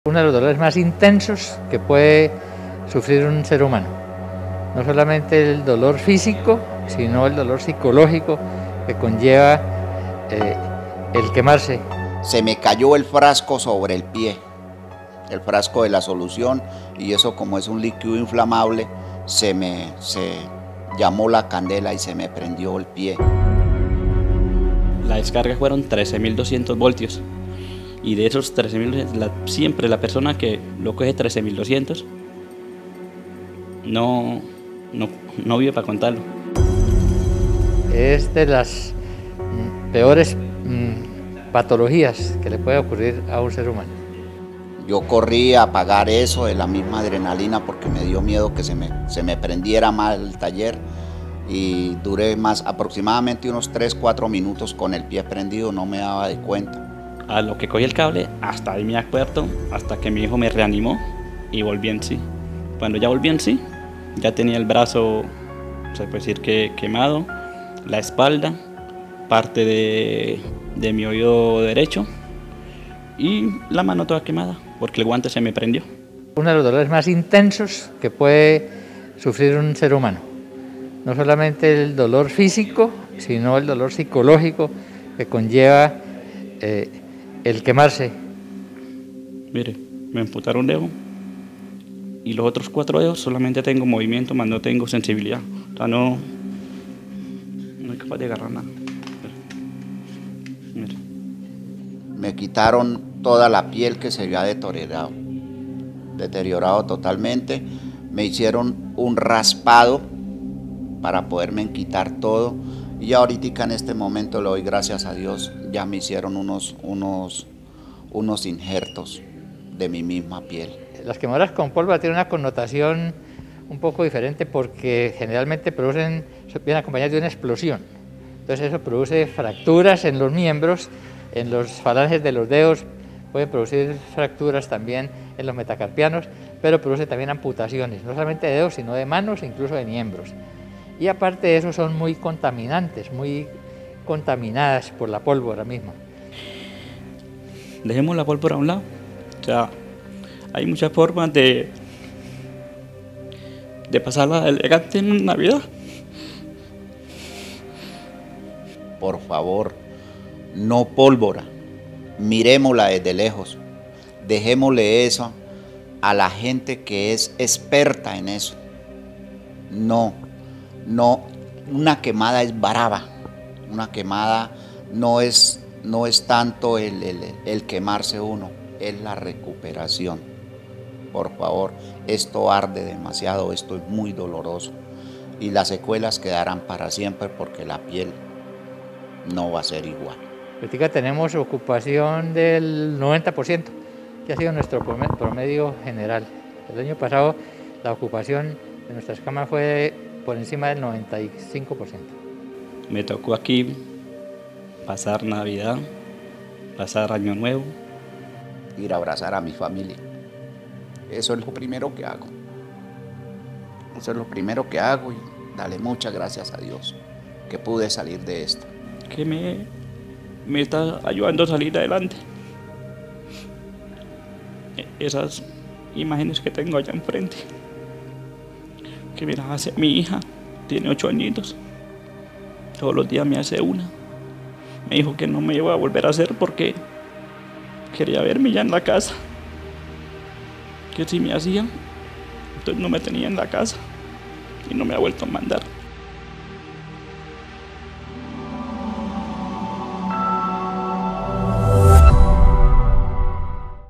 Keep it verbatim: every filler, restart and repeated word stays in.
Uno de los dolores más intensos que puede sufrir un ser humano. No solamente el dolor físico, sino el dolor psicológico que conlleva eh, el quemarse. Se me cayó el frasco sobre el pie, el frasco de la solución, y eso, como es un líquido inflamable, se me se llamó la candela y se me prendió el pie. La descarga fueron trece mil doscientos voltios. Y de esos trece mil doscientos, la, siempre la persona que lo coge trece mil doscientos no, no, no vive para contarlo. Es de las mm, peores mm, patologías que le puede ocurrir a un ser humano. Yo corrí a apagar eso de la misma adrenalina porque me dio miedo que se me, se me prendiera mal el taller, y duré más aproximadamente unos tres cuatro minutos con el pie prendido, no me daba de cuenta. A lo que cogí el cable, hasta ahí me acuerdo, hasta que mi hijo me reanimó y volví en sí. Cuando ya volví en sí, ya tenía el brazo, se puede decir que quemado, la espalda, parte de, de mi oído derecho y la mano toda quemada, porque el guante se me prendió. Uno de los dolores más intensos que puede sufrir un ser humano. No solamente el dolor físico, sino el dolor psicológico que conlleva eh, el quemarse. Mire, me amputaron un dedo y los otros cuatro dedos solamente tengo movimiento, más no tengo sensibilidad. O sea, no, no soy capaz de agarrar nada. Mire. Me quitaron toda la piel que se había deteriorado, deteriorado totalmente. Me hicieron un raspado para poderme quitar todo. Y ahorita en este momento le doy gracias a Dios, ya me hicieron unos, unos, unos injertos de mi misma piel. Las quemaduras con pólvora tienen una connotación un poco diferente porque generalmente producen, vienen acompañadas de una explosión. Entonces eso produce fracturas en los miembros, en los falanges de los dedos, puede producir fracturas también en los metacarpianos, pero produce también amputaciones, no solamente de dedos, sino de manos e incluso de miembros. Y aparte de eso son muy contaminantes, muy contaminadas por la pólvora misma. Dejemos la pólvora a un lado. O sea, hay muchas formas de, de pasarla elegante en Navidad. Por favor, no pólvora, miremosla desde lejos, dejémosle eso a la gente que es experta en eso. No. No, una quemada es brava, una quemada no es, no es tanto el, el, el quemarse uno, es la recuperación. Por favor, esto arde demasiado, esto es muy doloroso y las secuelas quedarán para siempre porque la piel no va a ser igual. Ahorita tenemos ocupación del noventa por ciento, que ha sido nuestro promedio general. El año pasado la ocupación de nuestras camas fue por encima del noventa y cinco por ciento. Me tocó aquí pasar Navidad, pasar Año Nuevo. Ir a abrazar a mi familia. Eso es lo primero que hago. Eso es lo primero que hago y darle muchas gracias a Dios que pude salir de esto. Que me, me está ayudando a salir adelante. Esas imágenes que tengo allá enfrente. Que mira, hace, mi hija tiene ocho añitos, todos los días me hace una. Me dijo que no me iba a volver a hacer porque quería verme ya en la casa, que si me hacía, entonces no me tenía en la casa y no me ha vuelto a mandar.